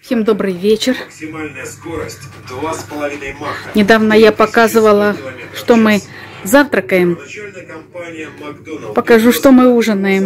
Всем добрый вечер. Максимальная скорость 2,5 маха. Недавно я показывала, что мы завтракаем. Покажу, что мы ужинаем.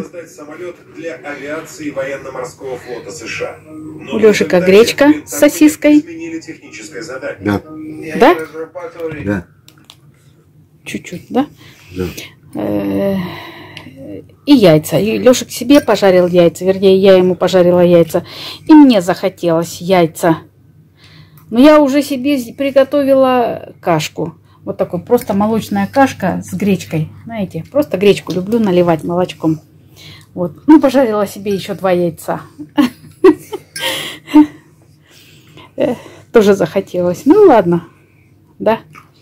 У Лешика гречка с сосиской. Да. Да? Да. Чуть-чуть, да? Да. И яйца. И Лешик себе пожарил яйца. Вернее, я ему пожарила яйца. И мне захотелось яйца. Но я уже себе приготовила кашку. Вот такой просто молочная кашка с гречкой. Знаете, просто гречку люблю наливать молочком. Вот. Ну, пожарила себе еще 2 яйца. Тоже захотелось. Ну, ладно. Да?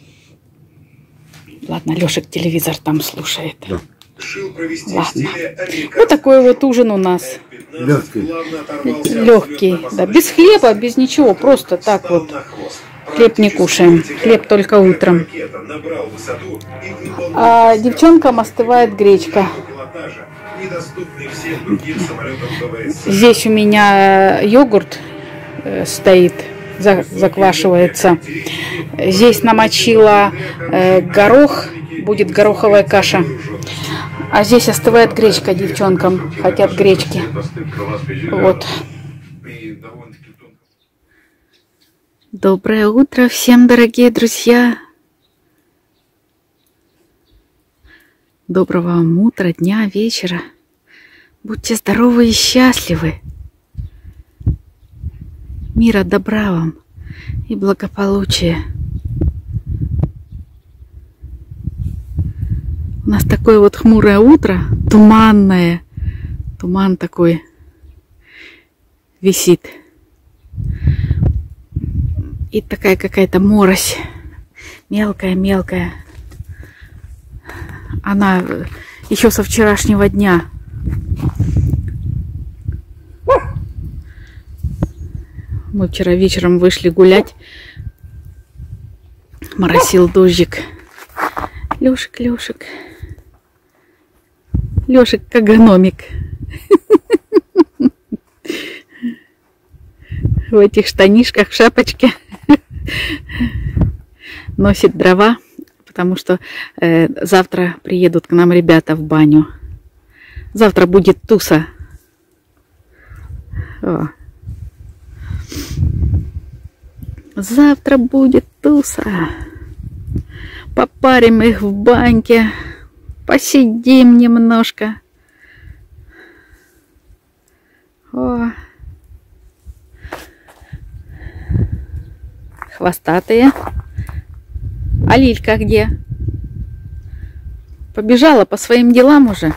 Ладно, Лешик телевизор там слушает. Да. Ладно. Вот такой вот ужин у нас. Легкий. Да, без хлеба, без ничего. Просто так вот. Хлеб не кушаем. Хлеб только утром. А девчонкам остывает гречка. Здесь у меня йогурт стоит, заквашивается. Здесь намочила горох. Будет гороховая каша. А здесь остывает гречка девчонкам. Хотят гречки. Вот. Доброе утро всем, дорогие друзья. Доброго вам утра, дня, вечера. Будьте здоровы и счастливы. Мира, добра вам и благополучия. У нас такое вот хмурое утро, туманное. Туман такой висит. И такая какая-то морось. Мелкая-мелкая. Она еще со вчерашнего дня. Мы вчера вечером вышли гулять. Моросил дождик. Лешик, Лешик. Лешик кагономик. В этих штанишках, в шапочке. Носит дрова, потому что завтра приедут к нам ребята в баню. Завтра будет туса. О. Завтра будет туса. Попарим их в баньке. Посидим немножко. О. Хвостатые. А Лилька где? Побежала по своим делам уже.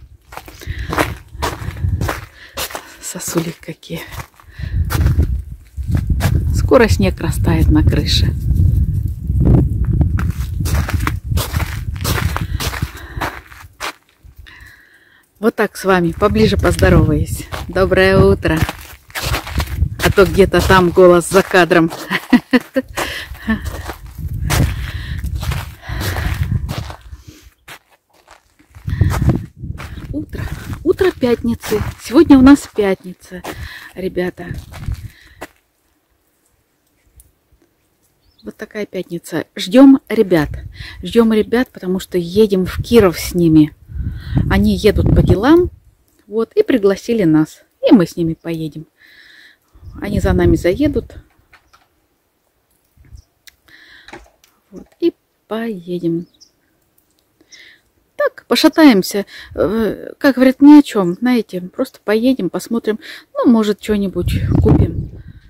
Сосули какие. Скоро снег растает на крыше. Вот так с вами поближе поздороваюсь. Доброе утро. А то где-то там голос за кадром. Утро пятницы. Сегодня у нас пятница, ребята. Вот такая пятница. Ждем ребят. Ждем ребят, потому что едем в Киров с ними. Они едут по делам. Вот, и пригласили нас. И мы с ними поедем. Они за нами заедут. Вот, и поедем. Так, пошатаемся. Как говорят, ни о чем. Знаете, просто поедем, посмотрим. Ну, может, что-нибудь купим.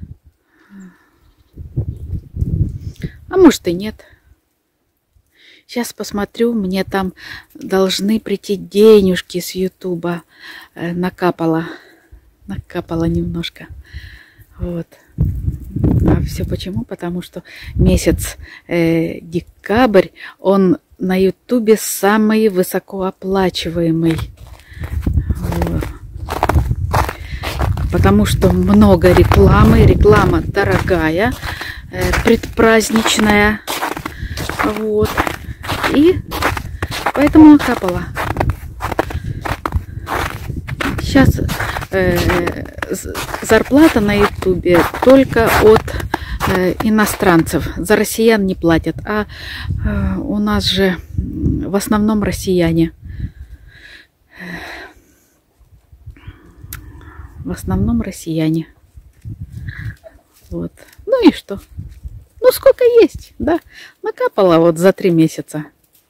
А может и нет. Сейчас посмотрю. Мне там должны прийти денежки с Ютуба. Накапало. Накапало немножко. Вот. А все почему? Потому что месяц декабрь, он на Ютубе самый высокооплачиваемый. Вот. Потому что много рекламы. Реклама дорогая, предпраздничная. Вот. И поэтому накапало. Сейчас зарплата на ютубе только от иностранцев. За россиян не платят. А у нас же в основном россияне. В основном россияне. Вот. Ну и что? Ну сколько есть, да? Накапала вот за 3 месяца.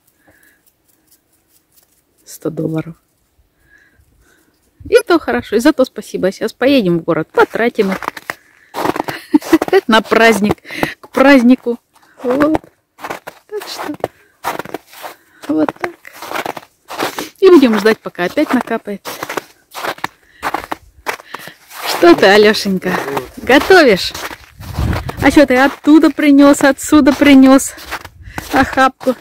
$100. И то хорошо, и зато спасибо. Сейчас поедем в город, потратим их на праздник, к празднику. Вот. Так что вот так. И будем ждать, пока опять накапает. Что ты, Алешенька, готовишь? А что ты оттуда принес, отсюда принес охапку?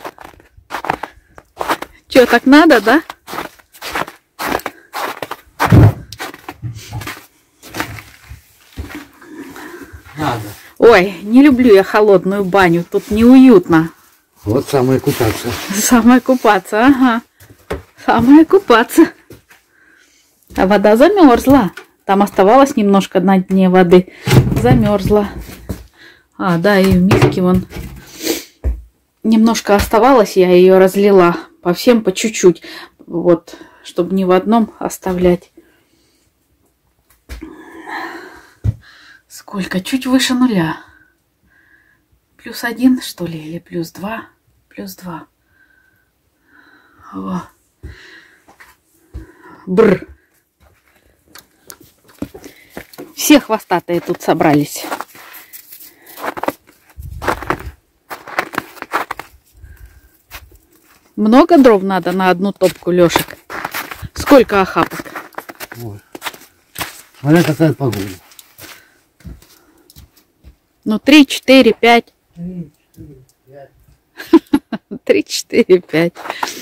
Что, так надо, да? Надо. Ой, не люблю я холодную баню, тут неуютно. Вот самое купаться. Самое купаться, ага. Самое купаться. А вода замерзла. Там оставалось немножко на дне воды. Замерзла. А, да, и в миске вон немножко оставалось, я ее разлила. По всем по чуть-чуть. Вот, чтобы не в одном оставлять. Сколько? Чуть выше 0. +1, что ли? Или +2? +2. О. Бррр. Все хвостатые тут собрались. Много дров надо на одну топку, Лешек? Сколько охапок? Ой. Смотря какая погода. Ну, 3, 4, 5. 3, 4, 5.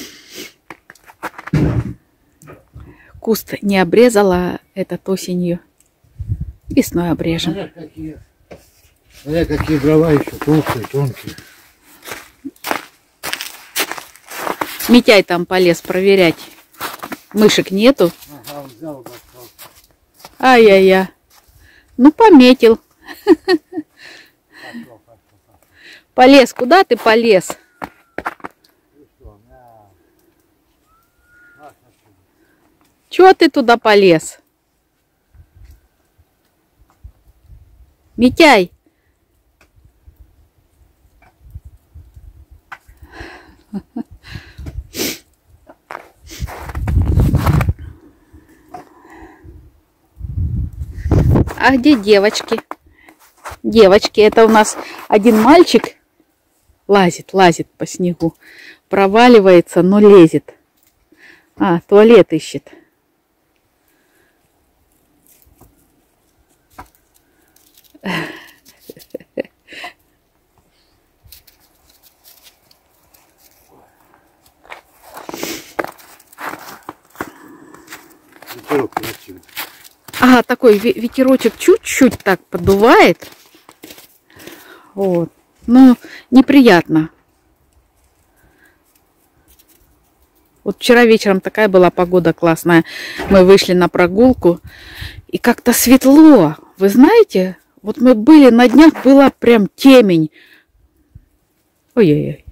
Куст не обрезала этот осенью. Весной обрежем. Смотря какие дрова еще толстые, тонкие. Митяй там полез проверять. Мышек нету. Ага, взял, достал. Ай-яй-яй. Ну, пометил. Полез. Куда ты полез? Чего ты туда полез? Митяй. А где девочки? Девочки, это у нас один мальчик лазит по снегу. Проваливается, но лезет. А, туалет ищет. Ветерок красивый. Ага, такой ветерочек чуть-чуть так подувает. Вот. Ну, неприятно. Вот вчера вечером такая была погода классная. Мы вышли на прогулку. И как-то светло. Вы знаете, вот мы были, на днях была прям темень. Ой-ой-ой.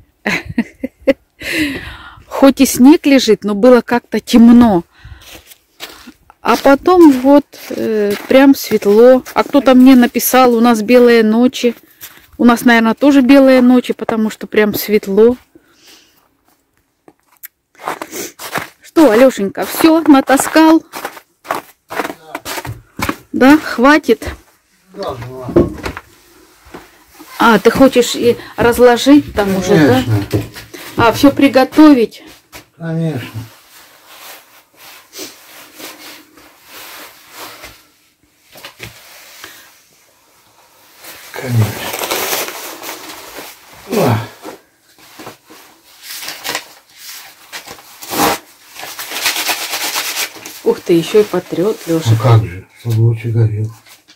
Хоть и снег лежит, но было как-то темно. А потом вот прям светло. А кто-то мне написал, у нас белые ночи. У нас, наверное, тоже белые ночи, потому что прям светло. Что, Алешенька, все, натаскал? Да, хватит? Да, ну ладно. А, ты хочешь и разложить там уже, да? Конечно. А, все приготовить? Конечно. Конечно. О. Ух ты, еще и потрет, Леша. Ну как же, чтобы лучше горел.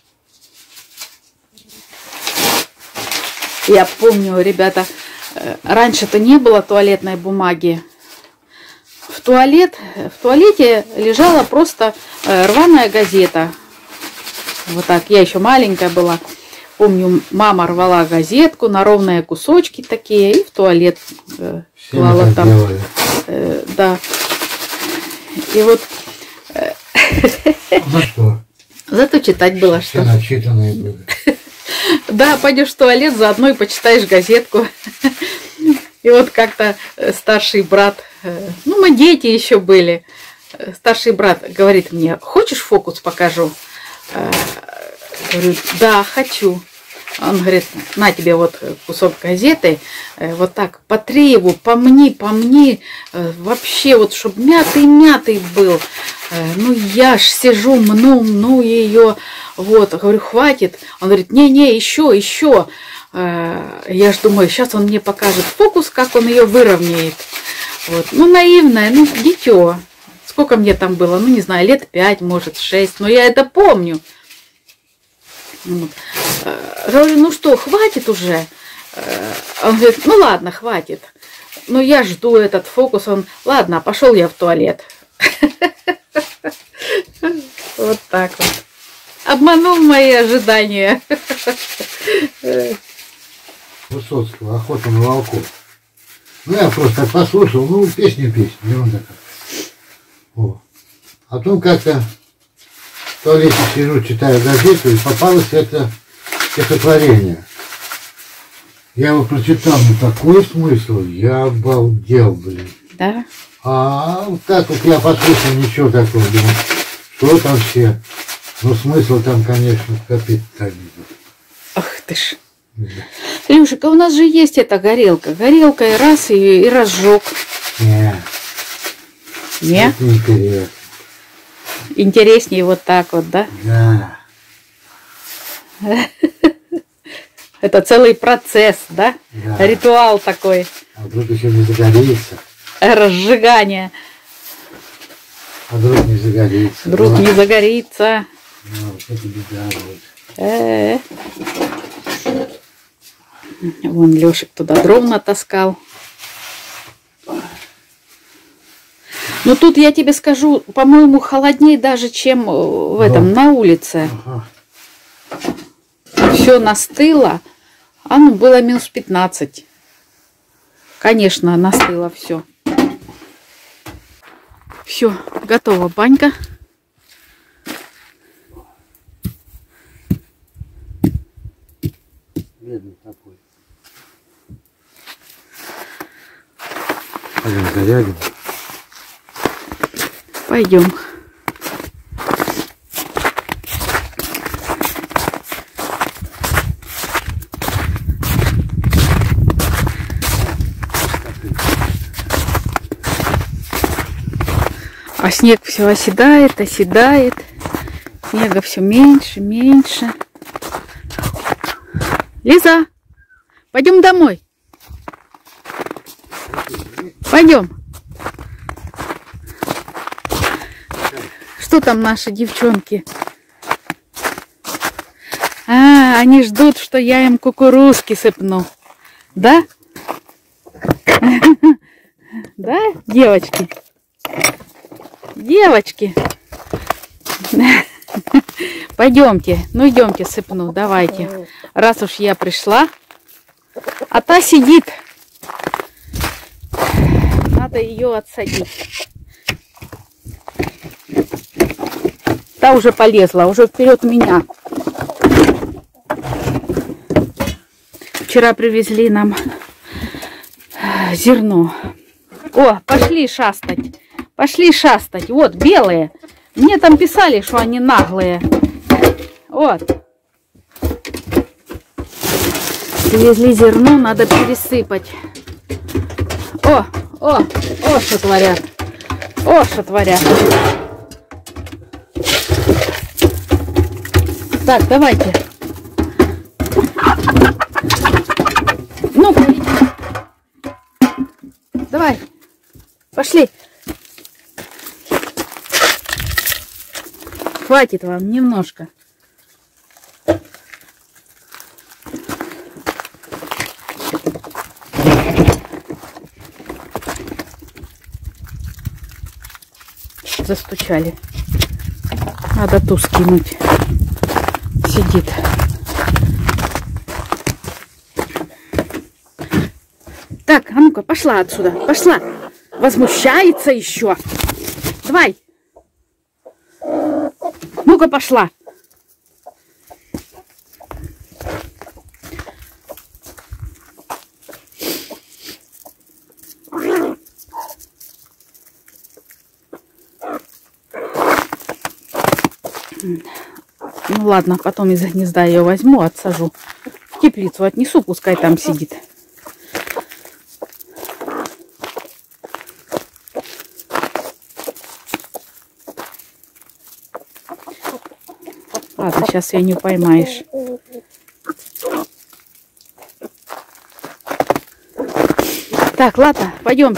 Я помню, ребята, раньше-то не было туалетной бумаги. туалете лежала просто рваная газета. Вот так, я еще маленькая была. Помню, мама рвала газетку на ровные кусочки такие и в туалет клала там. Да. И вот... За что? Зато читать было что. Все начитанные были. Да, пойдешь в туалет, заодно и почитаешь газетку. И вот как-то старший брат, ну мы дети еще были, старший брат говорит мне: хочешь фокус покажу? Говорю: да, хочу. Он говорит: на тебе вот кусок газеты, вот так потри его, помни, вообще вот, чтобы мятый был. Ну я ж сижу, мну ее, вот, говорю: хватит. Он говорит: не, еще. Я ж думаю, сейчас он мне покажет фокус, как он ее выровняет. Вот. Ну, наивная, ну, дитё. Сколько мне там было? Ну, не знаю, лет 5, может, 6. Но я это помню. Вот. Говорю: ну что, хватит уже? Он говорит: ну ладно, хватит. Ну, я жду этот фокус. Он: ладно, пошел я в туалет. Вот так вот. Обманул мои ожидания. Высоцкого «Охота на волков». Ну, я просто послушал, ну, песня, ерунда какая. О. А потом как-то в туалете сижу, читаю газету, и попалось это стихотворение. Я его прочитал, ну, такой смысл, я обалдел, блин. Да? А вот так вот я послушал, ничего такого, думаю, что там все. Ну, смысл там, конечно, капитальный. Ах ты ж. Да. Илюшек, а у нас же есть эта горелка. Горелка и раз, и разжег. Не. Не? Это интересно. Интереснее вот так вот, да? Да. Это целый процесс, да? Да. Ритуал такой. А вдруг еще не загорится. Разжигание. А вдруг не загорится. Вдруг Да. не загорится. Ну, вот это беда будет. Вон Лешек туда дров натаскал. Ну тут я тебе скажу, по-моему, холоднее даже, чем в этом, на улице. Ага. Все настыло, а ну было минус 15. Конечно, настыло все. Все, готова банька. Бедный такой. Пойдем зарядим. Пойдем. А снег все оседает. Снега все меньше. Лиза, пойдем домой. Пойдем. Что там наши девчонки? А, они ждут, что я им кукурузки сыпну. Да? Да, девочки? Девочки. Пойдемте. Ну, идемте, сыпну. Давайте. Раз уж я пришла. А та сидит. Надо ее отсадить. Та уже полезла, уже вперед меня. Вчера привезли нам зерно. О, пошли шастать. Пошли шастать. Вот, белые. Мне там писали, что они наглые. Вот. Привезли зерно, надо пересыпать. О, что творят. О, что творят. Так, давайте. Ну-ка, иди. Давай. Пошли. Хватит вам немножко. застучали. Надо ту скинуть. Сидит. Так, а ну-ка, пошла отсюда. Пошла. Возмущается еще. Давай. Ну-ка, пошла. Ну ладно, потом из гнезда ее возьму, отсажу. В теплицу отнесу, пускай там сидит. Ладно, сейчас ее не поймаешь. Так, ладно, пойдемте.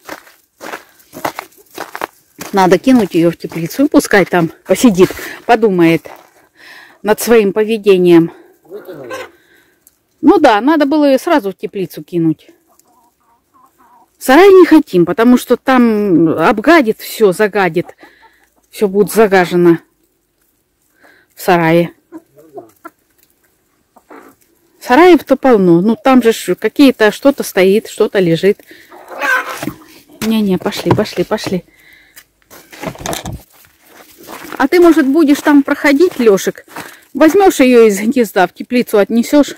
Надо кинуть ее в теплицу и пускай там посидит, подумает над своим поведением. Ну да, надо было ее сразу в теплицу кинуть. В сарай не хотим, потому что там обгадит все, загадит. Все будет загажено в сарае. Сараев-то полно. Ну там же какие-то, что-то стоит, что-то лежит. Не-не, пошли, пошли, пошли. А ты, может, будешь там проходить, Лешек? Возьмешь ее из гнезда, в теплицу отнесешь?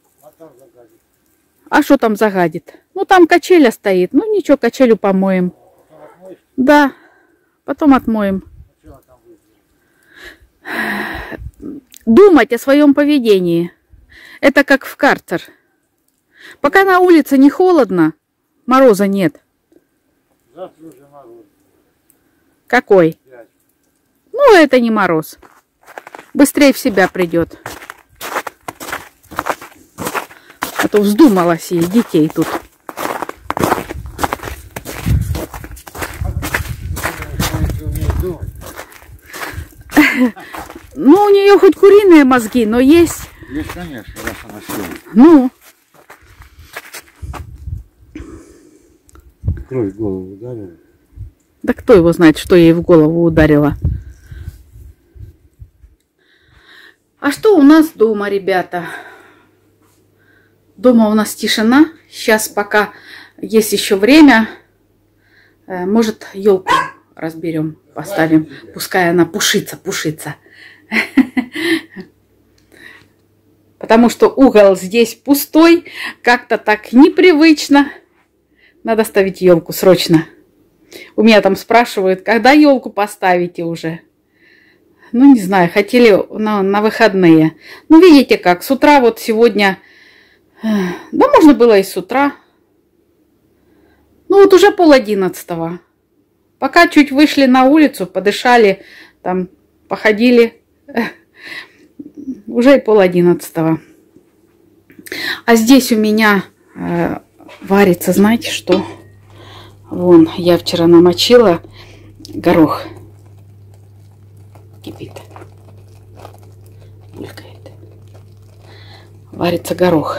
А что там загадит? Ну, там качеля стоит. Ну, ничего, качелю помоем. Да, потом отмоем. Думать о своем поведении. Это как в карцер. Пока на улице не холодно, мороза нет. Завтра уже мороз. Какой? Ну, это не мороз. Быстрее в себя придет. А то вздумалось ей детей тут. Ну, у нее хоть куриные мозги, но есть. Есть, конечно, раз она съела. Ну. Кровь в голову ударила. Да кто его знает, что ей в голову ударило. А что у нас дома, ребята? Дома у нас тишина. Сейчас пока есть еще время. Может, елку разберем, поставим. Пускай она пушится. Потому что угол здесь пустой. Как-то так непривычно. Надо ставить елку срочно. У меня там спрашивают, когда елку поставите уже. Ну, не знаю, хотели на выходные. Ну, видите как, с утра вот сегодня... Да, можно было и с утра. Ну, вот уже 10:30. Пока чуть вышли на улицу, подышали, там, походили. Уже и 10:30. А здесь у меня варится, знаете что? Вон, я вчера намочила горох. Кипит. Булькает. Варится горох.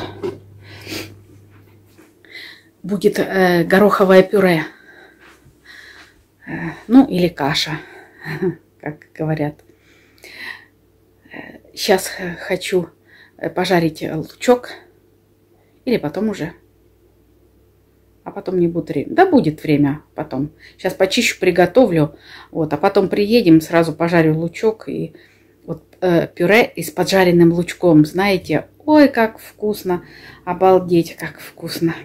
Будет гороховое пюре. Ну, или каша, как говорят. Сейчас хочу пожарить лучок. Или потом уже. А потом не будет времени. Да будет время потом. Сейчас почищу, приготовлю. Вот, а потом приедем, сразу пожарю лучок. И вот пюре и с поджаренным лучком. Знаете, ой, как вкусно. Обалдеть, как вкусно.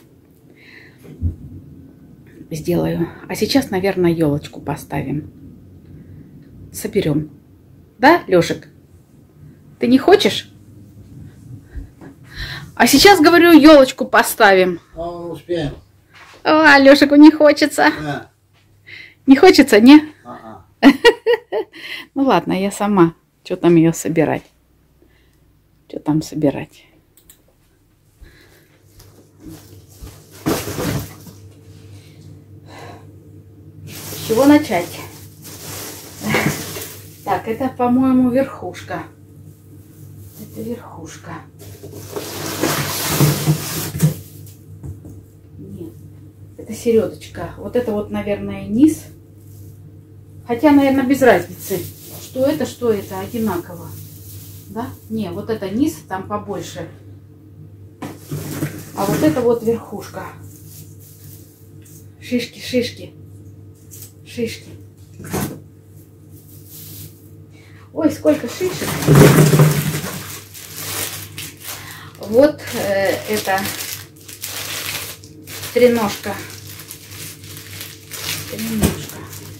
Сделаю. А сейчас, наверное, елочку поставим. Соберем. Да, Лешек? Ты не хочешь? А сейчас, говорю, елочку поставим. Успеем. А, Лешику не хочется. Да. Не хочется, не? Ну ладно, я сама. Что там ее собирать? Что там собирать? С чего начать? Так, это, по-моему, верхушка. Это верхушка. Нет, это середочка. Вот это вот, наверное, низ. Хотя, наверное, без разницы. Что это, одинаково. Да? Не, вот это низ, там побольше. А вот это вот верхушка. Шишки, шишки. Шишки. Ой, сколько шишек. Вот это треножка. Треножка.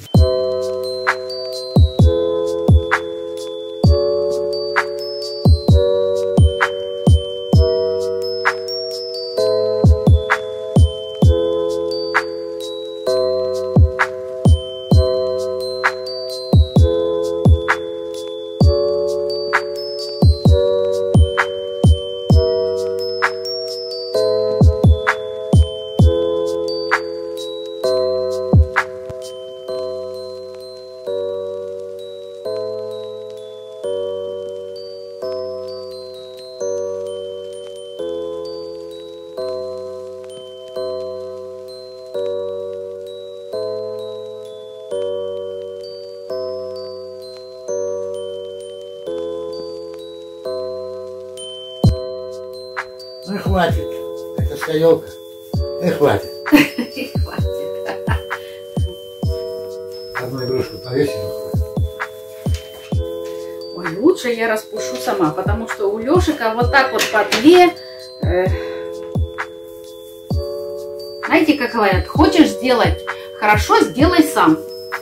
Ну хватит. Это скаёлка. Хватит. Хватит. Одну игрушку повесили, хватит. Ой, лучше я распушу сама, потому что у Лешика вот так вот по две. Знаете, как говорят, хочешь сделать хорошо, сделай сам.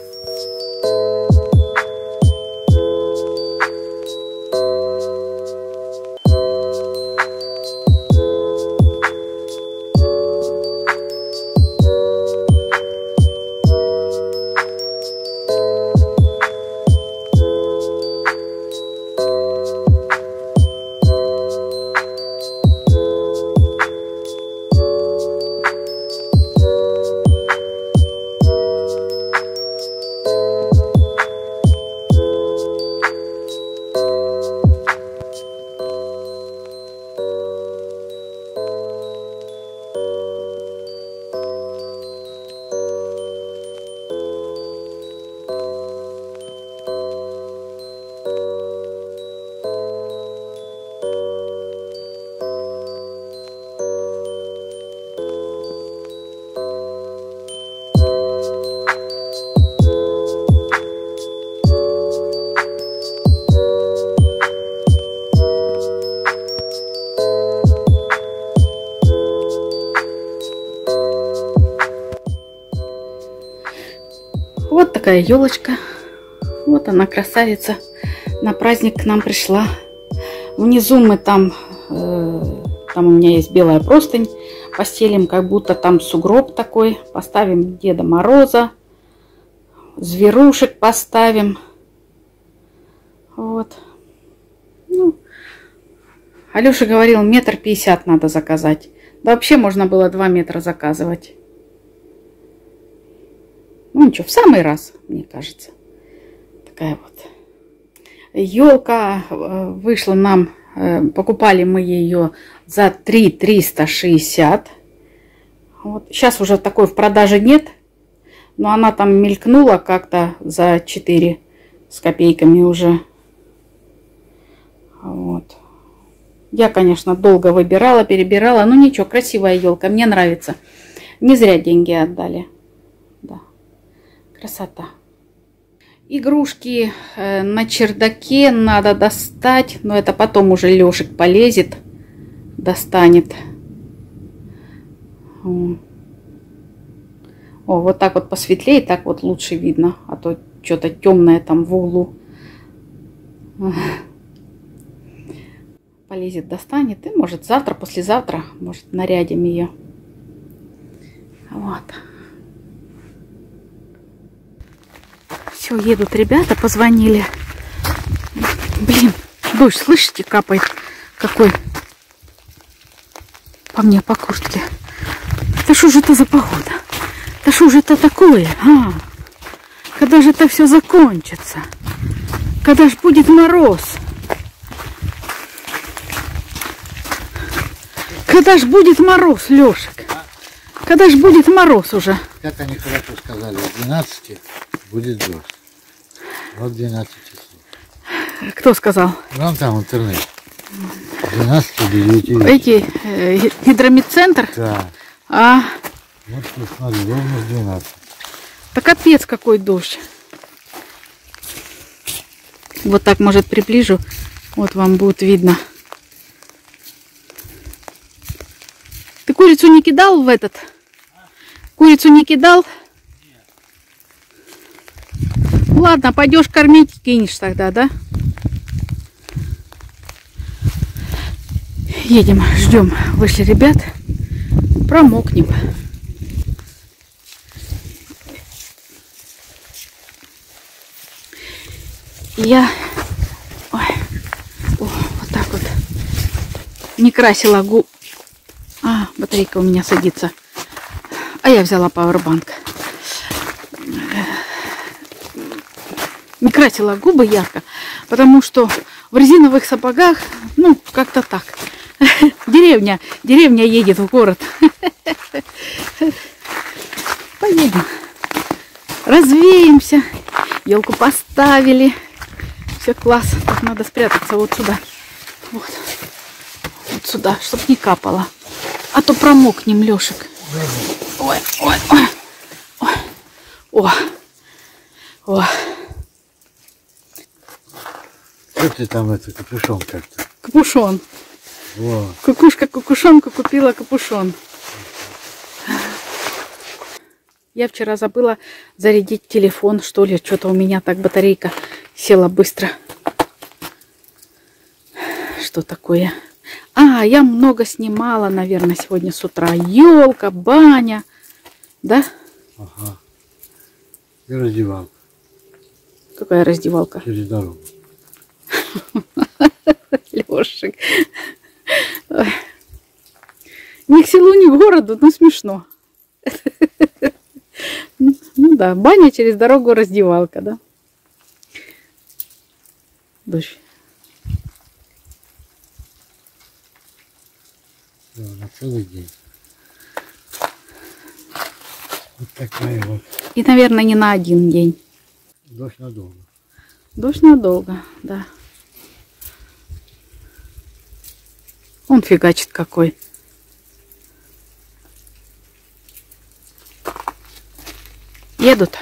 Вот такая елочка. Вот она, красавица. На праздник к нам пришла. Внизу мы там у меня есть белая простынь. Постелим, как будто там сугроб такой. Поставим Деда Мороза. Зверушек поставим. Вот. Ну, Алеша говорил, 1,50 м надо заказать. Да вообще можно было 2 метра заказывать. Ну ничего, в самый раз, мне кажется. Такая вот. Елка вышла нам, покупали мы ее за 3,360. Вот. Сейчас уже такой в продаже нет. Но она там мелькнула как-то за 4 с копейками уже. Вот. Я, конечно, долго выбирала, перебирала. Но ничего, красивая елка, мне нравится. Не зря деньги отдали. Да. Красота. Игрушки на чердаке надо достать. Но это потом уже Лешик полезет. Достанет. О, вот так вот посветлее, так вот лучше видно. А то что-то темное там в углу. Полезет, достанет. И может завтра, послезавтра, может нарядим ее. Вот. Все, едут ребята, позвонили. Блин, дождь, слышите, капает какой. По мне, по куртке. Да что же это за погода? Да что же это такое? Когда же это все закончится? Когда же будет мороз? Когда же будет мороз, Лешик? Когда же будет мороз уже? Как они хорошо сказали, в 12 будет дождь. Вот 12 часов. Кто сказал? Вон там интернет. 12 или 9. Эти, гидромедцентр? Да. А, Вот смотри, ровно с 12. да капец какой дождь. Вот так, может, приближу. Вот вам будет видно. Ты курицу не кидал в этот? Курицу не кидал? Нет. Ладно, пойдешь кормить, кинешь тогда, да? Едем, ждем. Вышли ребят. Промокнем. Я ой, вот так вот не красила губ. А, батарейка у меня садится. А я взяла пауэрбанк. Не красила губы ярко, потому что в резиновых сапогах, ну, как-то так. Деревня едет в город. Поедем. Развеемся. Елку поставили. Все класс. Так надо спрятаться вот сюда. Вот. Вот сюда, чтобы не капало. А то промокнем, Лешек. Ой, ой, ой. Ой. О. О. Что ты там это, капюшон как-то? Капюшон. Во. Кукушка кукушонку купила капюшон. Я вчера забыла зарядить телефон, что ли. Что-то у меня так батарейка села быстро. Что такое? А, я много снимала, наверное, сегодня с утра. Елка, баня. Да? Ага. И раздевалка. Какая раздевалка? Через дорогу. Лешик. Ни к селу, ни к городу, но смешно. Ну да, баня через дорогу, раздевалка, да? Дождь. Да, на целый день. Вот такая вот. И, наверное, не на один день. Дождь надолго. Дождь надолго, да. Он фигачит какой. Едут.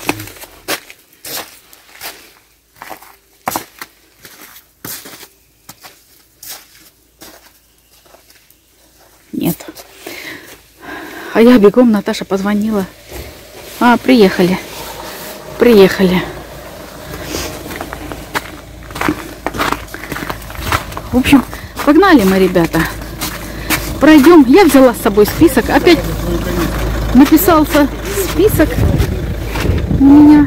Нет. А я бегом, Наташа позвонила. А, приехали. Приехали. В общем, погнали мы, ребята. Пройдем. Я взяла с собой список. Опять написался список у меня.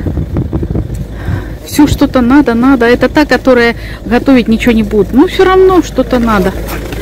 Все что-то надо. Это та, которая готовить ничего не будет. Но все равно что-то надо.